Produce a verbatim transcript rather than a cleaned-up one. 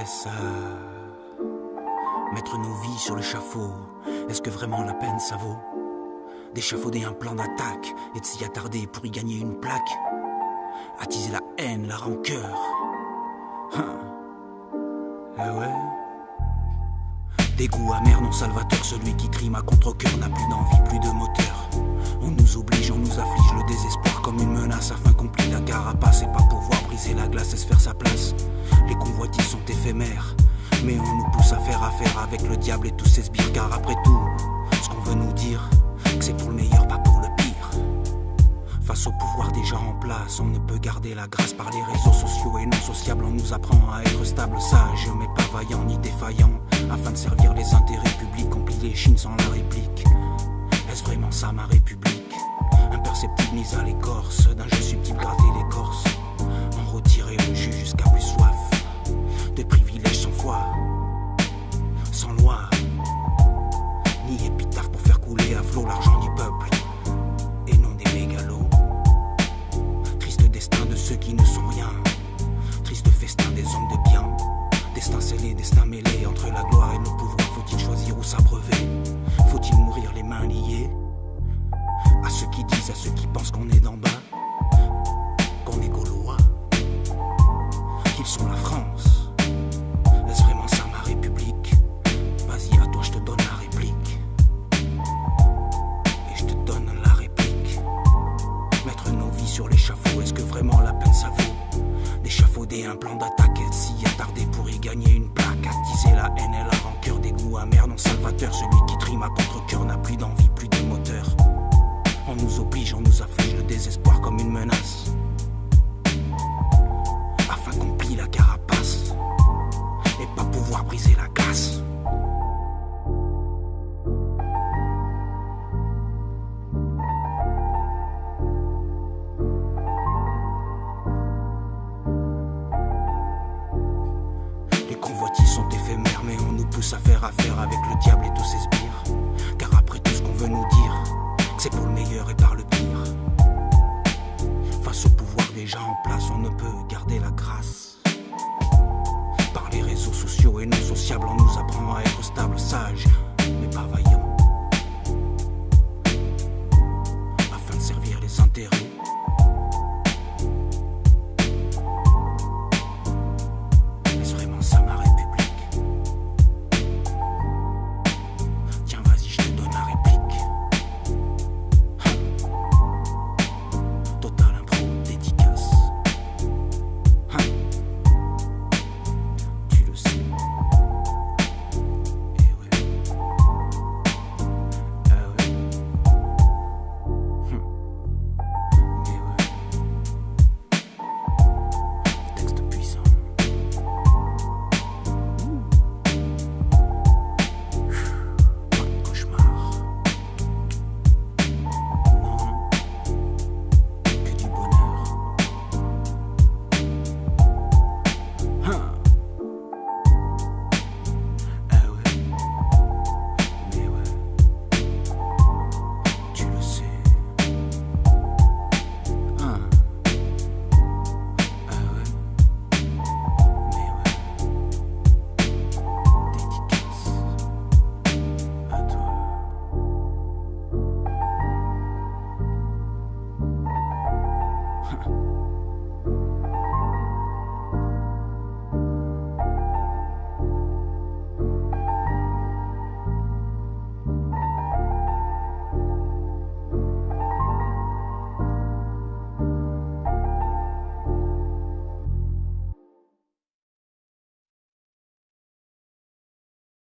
laisse euh, mettre nos vies sur l'échafaud. Est-ce que vraiment la peine ça vaut d'échafauder un plan d'attaque et de s'y attarder pour y gagner une plaque? Attiser la haine, la rancœur. Hein. Ah ouais. Dégoût amer non salvateur, celui qui crime à contre-cœur n'a plus d'envie, plus de moteur. On nous oblige, on nous afflige le désespoir comme une menace afin qu'on plie la carapace et pas pouvoir briser la glace et se faire sa place. Les convoitises sont éphémères, mais on nous pousse à faire affaire avec le diable et tous ses sbires, car après tout, ce qu'on veut nous dire, que c'est pour le meilleur, pas pour le pire. Face au pouvoir déjà en place, on ne peut garder la grâce. Par les réseaux sociaux et non sociables, on nous apprend à être stable, sage, mais pas vaillant ni défaillant, afin de servir les intérêts publics. On plie les chines sans la réplique. Est-ce vraiment ça ma république? Imperceptible mise à l'écorce, d'un jeu subtil gratter l'écorce, en retirer le jus jusqu'à plus soif, de privilèges sans foi, sans loi, ni épitaphe pour faire couler à flot l'argent du peuple, et non des mégalos. Triste destin de ceux qui ne sont rien, triste festin des hommes de bien, destin scellé, destin mêlé entre la gloire et le pouvoir. Faut-il choisir ou s'abreuver? Faut-il mourir les mains liées? À ceux qui disent, à ceux qui pensent qu'on est d'en bas, qu'on est gaulois, qu'ils sont la France. Est-ce vraiment ça ma république? Vas-y, à toi je te donne la réplique. Et je te donne la réplique. Mettre nos vies sur l'échafaud, est-ce que vraiment la peine ça vaut d'échafauder un plan d'attaque et de s'y attarder pour y gagner une plaque? Attiser la haine et la rancœur, dégoût amer non salvateur, celui qui trime à contre-cœur n'a plus d'envie, plus de moteur. On nous oblige, on nous afflige le désespoir comme une menace, afin qu'on plie la carapace et pas pouvoir briser la glace. Les convoitises sont éphémères, mais on nous pousse à faire affaire avec le diable et tous ses sbires, car après tout ce qu'on veut nous dire, c'est pour le meilleur et par le pire. Face au pouvoir déjà en place, on ne peut garder la grâce. Par les réseaux sociaux et non sociables, on nous apprend à être stable, sage,